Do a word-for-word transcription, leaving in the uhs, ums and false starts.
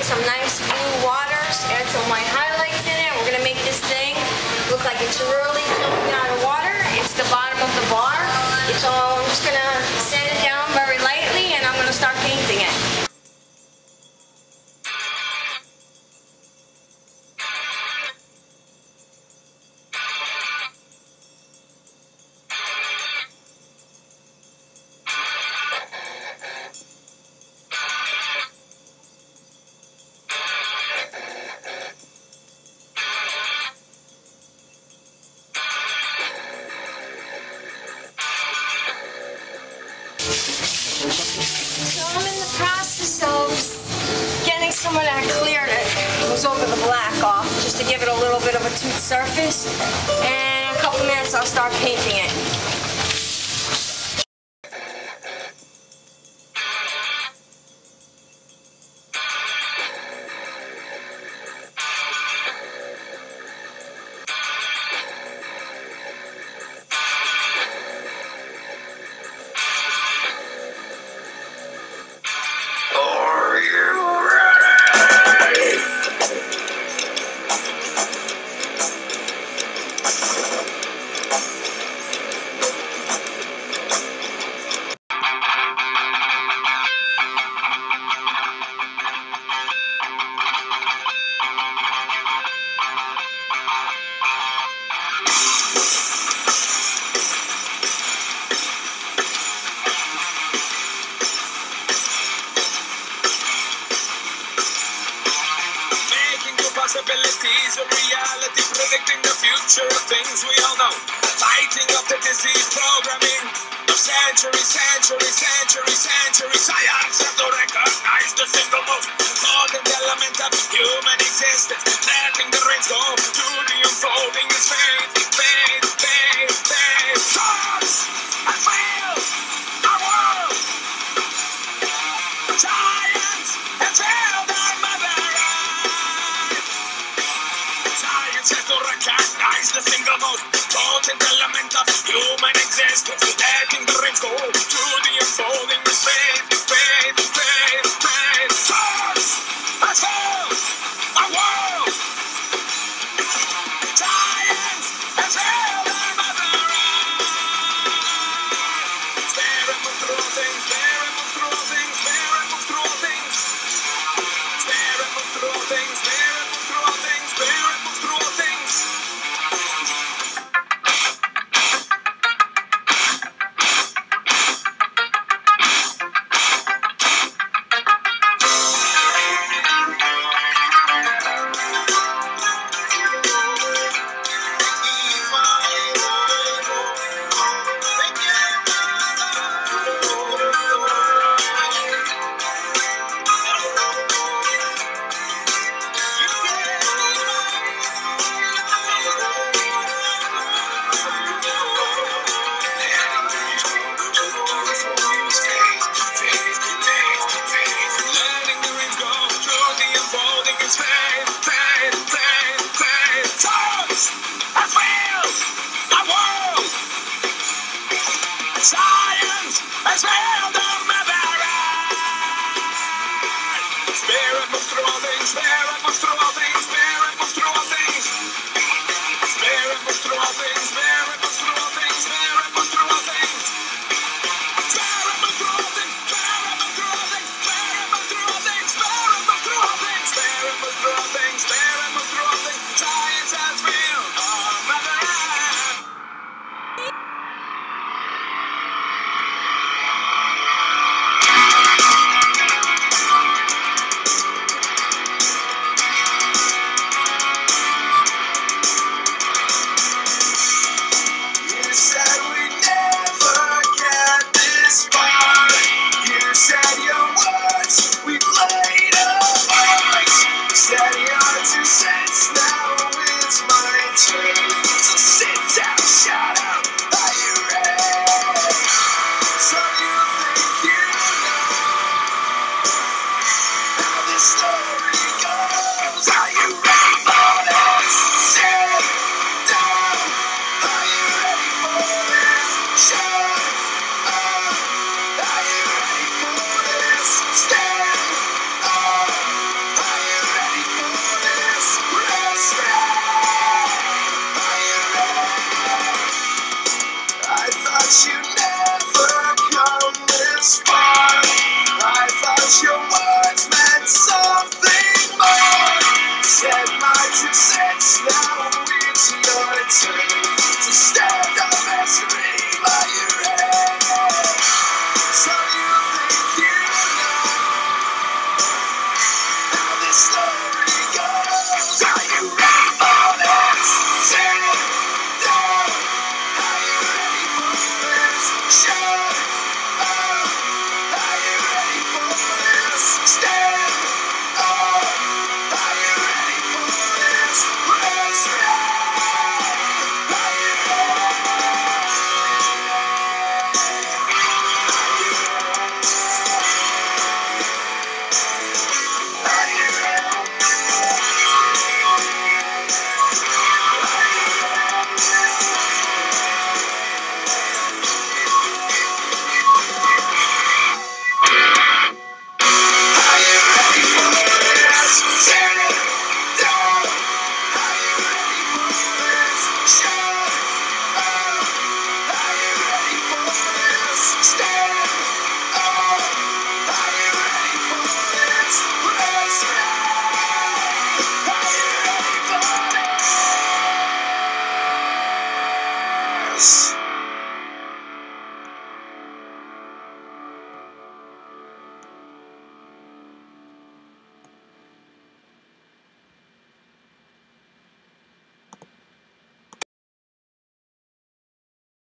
with some nice blue waters, add some white highlights in it. We're gonna make this thing look like it's really coming out of water. It's the bottom of the bar. It's all, I'm just gonna sand it down very lightly and I'm gonna start painting it. So I'm in the process of getting some of that clear that goes over the black off, just to give it a little bit of a smooth surface. And in a couple minutes I'll start painting it. Possibilities of reality, predicting the future of things we all know. Fighting off the disease, programming of centuries, centuries, centuries, centuries. Science has to recognize the single most potent element of human existence. Letting the rains go to the unfolding is faith, faith, faith, faith. Thoughts have failed our world. Science has failed our mother. Science has to recognize the single most potent element of human existence. Letting the rains go to the unfolding is faith, faith, faith, faith. Science has failed our world. Science has failed our mother earth. Spare and move through all things, spare and move through all things, spare and move through all things. Spare and move through all things, spare and move through all things, spare and move through all things. Science has failed our mother earth. Spirit moves through all things, spirit moves through all things, spirit moves through all things. Spirit moves through all things, spirit